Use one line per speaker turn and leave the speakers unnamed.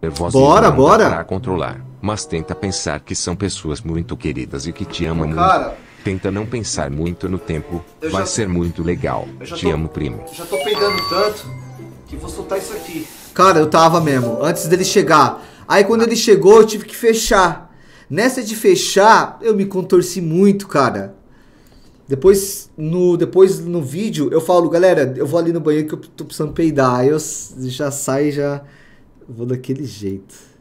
nervosa
Bora,
e não
bora.
dá pra controlar. Mas tenta pensar que são pessoas muito queridas e que te amam
Cara,
muito. Tenta não pensar muito no tempo.
Eu
Vai
já-
ser muito legal.
eu já
Te
tô-
amo, primo.
já tô peidando tanto que vou soltar isso aqui.
Cara, eu tava mesmo, antes dele chegar. Aí quando ele chegou, eu tive que fechar. Nessa de fechar, eu me contorci muito, cara. Depois no vídeo, eu falo, galera, eu vou ali no banheiro que eu tô precisando peidar. Aí eu já saio e já vou daquele jeito.